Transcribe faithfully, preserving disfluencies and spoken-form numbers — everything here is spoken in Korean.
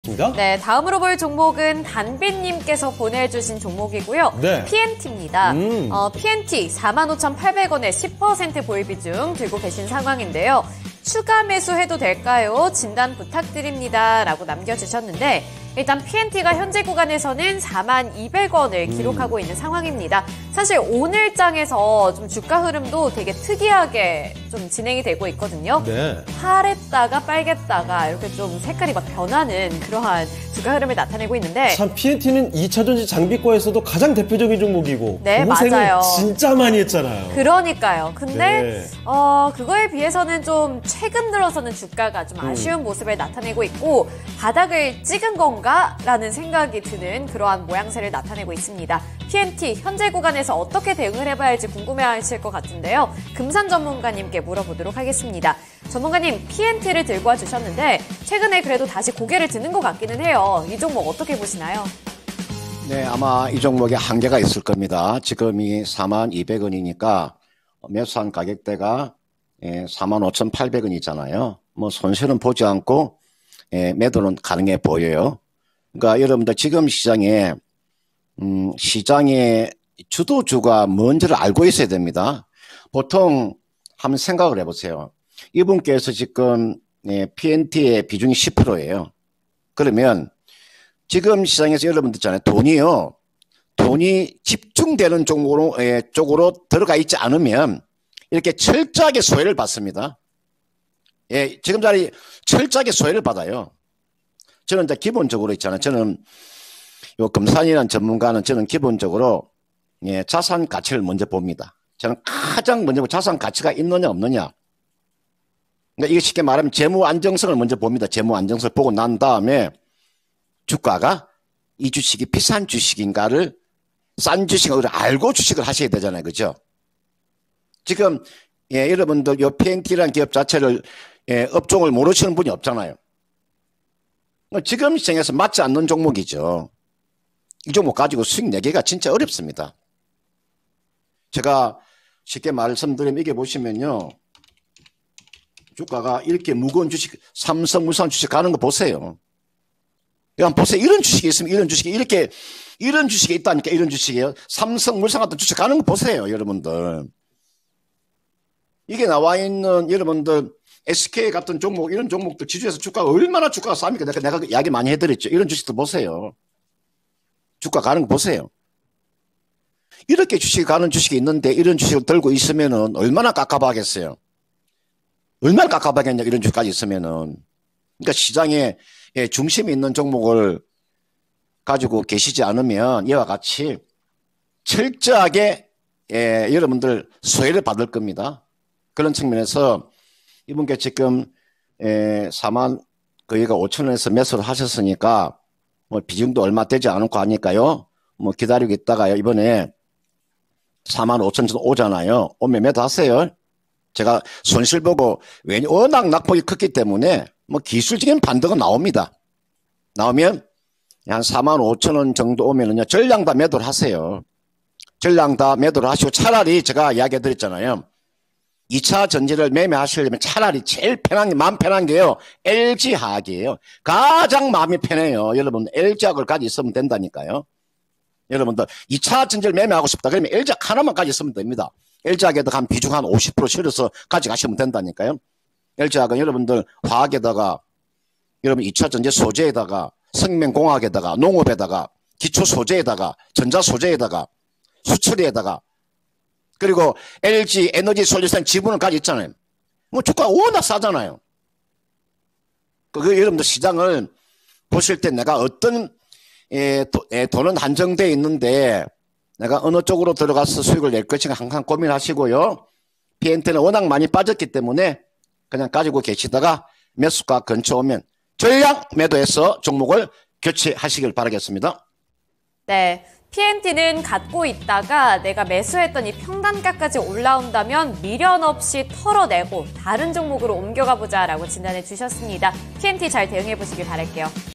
네, 다음으로 볼 종목은 단빈님께서 보내주신 종목이고요. 네. 피엔티입니다. 음. 어, 피엔티 사만 오천팔백 원에 십 퍼센트 보유 비중 들고 계신 상황인데요. 추가 매수해도 될까요? 진단 부탁드립니다. 라고 남겨주셨는데 일단 피엔티가 현재 구간에서는 사만 이백 원을 기록하고 음. 있는 상황입니다. 사실 오늘장에서 좀 주가 흐름도 되게 특이하게 좀 진행이 되고 있거든요. 네. 파랬다가 빨갰다가 이렇게 좀 색깔이 막 변하는 그러한 주가 흐름을 나타내고 있는데 참 피엔티는 이차전지 장비과에서도 가장 대표적인 종목이고 네, 고생을 맞아요. 진짜 많이 했잖아요. 그러니까요. 근데 네. 어, 그거에 비해서는 좀 최근 들어서는 주가가 좀 아쉬운 음. 모습을 나타내고 있고 바닥을 찍은 건가? 라는 생각이 드는 그러한 모양새를 나타내고 있습니다. 피엔티 현재 구간에서 어떻게 대응을 해봐야 할지 궁금해하실 것 같은데요. 금산 전문가님께 물어보도록 하겠습니다. 전문가님, 피엔티를 들고 와주셨는데 최근에 그래도 다시 고개를 드는 것 같기는 해요. 이 종목 어떻게 보시나요? 네, 아마 이 종목에 한계가 있을 겁니다. 지금이 사만 이백 원이니까 매수한 가격대가 사만 오천팔백 원이잖아요. 뭐 손실은 보지 않고 매도는 가능해 보여요. 그러니까 여러분들 지금 시장에 음, 시장의 주도주가 뭔지를 알고 있어야 됩니다. 보통 한번 생각을 해보세요. 이분께서 지금 예, 피엔티의 비중이 십 퍼센트예요. 그러면 지금 시장에서 여러분들 있잖아요. 돈이요. 돈이 집중되는 쪽으로, 예, 쪽으로 들어가 있지 않으면 이렇게 철저하게 소외를 받습니다. 예, 지금 자리 철저하게 소외를 받아요. 저는 이제 기본적으로 있잖아요. 저는 요 금산이라는 전문가는 저는 기본적으로 예, 자산 가치를 먼저 봅니다. 저는 가장 먼저 자산 가치가 있느냐 없느냐. 그러니까 이게 쉽게 말하면 재무 안정성을 먼저 봅니다. 재무 안정성을 보고 난 다음에 주가가 이 주식이 비싼 주식인가를 싼 주식을 알고 주식을 하셔야 되잖아요. 그죠? 지금 예, 여러분들 요 피엔티라는 기업 자체를 예, 업종을 모르시는 분이 없잖아요. 지금 시장에서 맞지 않는 종목이죠. 이 종목 가지고 수익 내기가 진짜 어렵습니다. 제가 쉽게 말씀드리면 이게 보시면요. 주가가 이렇게 무거운 주식, 삼성물산 주식 가는 거 보세요. 그냥 보세요. 이런 주식이 있으면 이런 주식이 이렇게, 이런 주식이 있다니까 이런 주식이에요. 삼성물산 같은 주식 가는 거 보세요. 여러분들. 이게 나와 있는 여러분들 에스케이 같은 종목, 이런 종목들 지주에서 주가가 얼마나 주가가 쌉니까? 내가, 내가 이야기 많이 해드렸죠. 이런 주식도 보세요. 주가 가는 거 보세요. 이렇게 주식이 가는 주식이 있는데 이런 주식을 들고 있으면은 얼마나 깝깝하겠어요. 얼마나 깝깝하겠냐, 이런 주식까지 있으면은. 그러니까 시장에 중심이 있는 종목을 가지고 계시지 않으면 이와 같이 철저하게 예, 여러분들 소외를 받을 겁니다. 그런 측면에서 이분께 지금 에, 사만 거의가 오천 원에서 매수를 하셨으니까 뭐 비중도 얼마 되지 않을 거 아닐까요? 뭐 기다리고 있다가요. 이번에 사만 오천 원 오잖아요. 오면 매도하세요. 제가 손실 보고 왜냐 워낙 낙폭이 컸기 때문에 뭐 기술적인 반등은 나옵니다. 나오면 한 사만 오천 원 정도 오면은요. 전량 다 매도를 하세요. 전량 다 매도를 하시고 차라리 제가 이야기해 드렸잖아요. 이 차 전지를 매매하시려면 차라리 제일 편한 게, 마음 편한 게요. 엘지화학이에요. 가장 마음이 편해요. 여러분, 엘지화학을 가지고 있으면 된다니까요. 여러분들, 이 차 전지를 매매하고 싶다. 그러면 엘지화학 하나만 가지고 있으면 됩니다. 엘지화학에다가 한 비중 한 오십 퍼센트 실어서 가져가시면 된다니까요. 엘지화학은 여러분들 화학에다가, 여러분 이 차 전지 소재에다가, 생명공학에다가, 농업에다가, 기초 소재에다가, 전자 소재에다가, 수출에다가, 그리고 엘지 에너지 솔루션 지분을 가지고 있잖아요. 뭐 주가가 워낙 싸잖아요. 그 여러분들 시장을 보실 때 내가 어떤 에, 도, 에, 돈은 한정되어 있는데 내가 어느 쪽으로 들어가서 수익을 낼 것인가 항상 고민하시고요. 피엔티는 워낙 많이 빠졌기 때문에 그냥 가지고 계시다가 매수가 근처 오면 전량 매도해서 종목을 교체하시길 바라겠습니다. 네. 피엔티는 갖고 있다가 내가 매수했던 이 평단가까지 올라온다면 미련 없이 털어내고 다른 종목으로 옮겨가 보자라고 진단해 주셨습니다. 피엔티 잘 대응해 보시길 바랄게요.